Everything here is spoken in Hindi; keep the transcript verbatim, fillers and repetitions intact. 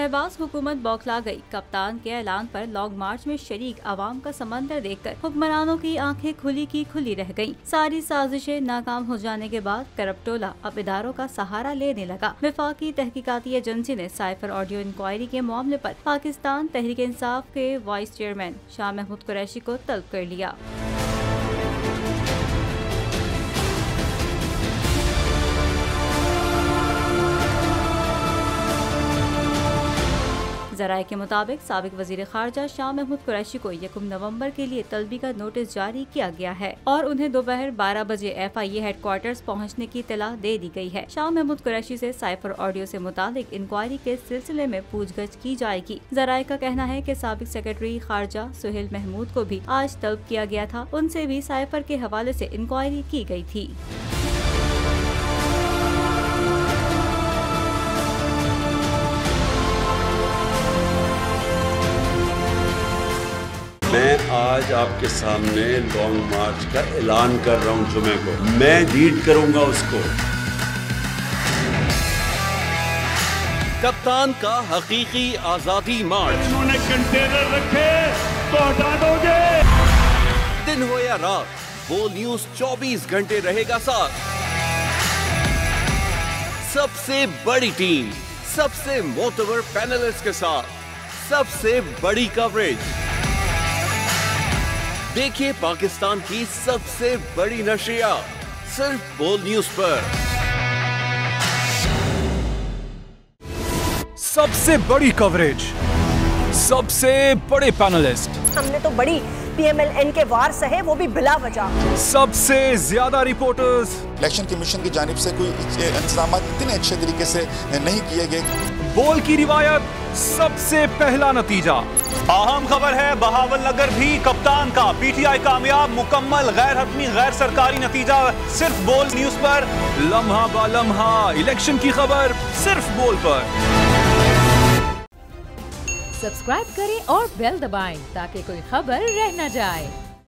शहबाज हुकूमत बौखला गई। कप्तान के ऐलान पर लॉन्ग मार्च में शरीक आवाम का समंदर देखकर हुक्मरानों की आंखें खुली की खुली रह गईं। सारी साजिशें नाकाम हो जाने के बाद करप्टोला अब इदारों का सहारा लेने लगा। वफाकी तहकीकाती एजेंसी ने साइफर ऑडियो इंक्वायरी के मामले पर पाकिस्तान तहरीक इंसाफ के वाइस चेयरमैन शाह महमूद कुरैशी को तलब कर लिया। ज़राए के मुताबिक साबिक वजीर खारजा शाह महमूद कुरैशी को यकम नवंबर के लिए तलबी का नोटिस जारी किया गया है और उन्हें दोपहर बारह बजे एफ आई ए हेडक्वार्टर्स पहुंचने की इत्तला दे दी गई है। शाह महमूद कुरैशी से साइफर ऑडियो से मुतालिक इंक्वायरी के सिलसिले में पूछगछ की जाएगी। ज़राए का कहना है कि साबिक सेक्रेटरी खारजा सुहेल महमूद को भी आज तलब किया गया था। उनसे भी साइफर के हवाले से इंक्वायरी की गई थी। मैं आज आपके सामने लॉन्ग मार्च का ऐलान कर रहा हूं। जुमे को मैं लीड करूंगा उसको। कप्तान का हकीकी आजादी मार्च। उन्होंने कंटेनर रखे तो हटा दोगे। दिन हो या रात, वो न्यूज चौबीस घंटे रहेगा साथ। सबसे बड़ी टीम, सबसे मोतबर पैनलिस्ट के साथ, सबसे बड़ी कवरेज। देखिए पाकिस्तान की सबसे बड़ी नशरिया सिर्फ बोल न्यूज पर। सबसे बड़ी कवरेज, सबसे बड़े पैनलिस्ट। हमने तो बड़ी पी एम एल एन के वार सहे, वो भी बिला वजह। सबसे ज्यादा रिपोर्टर्स। इलेक्शन कमीशन की जानिब से कोई इंतजाम इतने अच्छे तरीके से नहीं किए गए। बोल की रिवायत, सबसे पहला नतीजा। अहम खबर है, बहावल नगर भी कप्तान का पीटीआई कामयाब। मुकम्मल गैर हतमी गैर सरकारी नतीजा सिर्फ बोल न्यूज पर। लम्हा बा लम्हा इलेक्शन की खबर सिर्फ बोल पर। सब्सक्राइब करें और बेल दबाएं ताकि कोई खबर रह न जाए।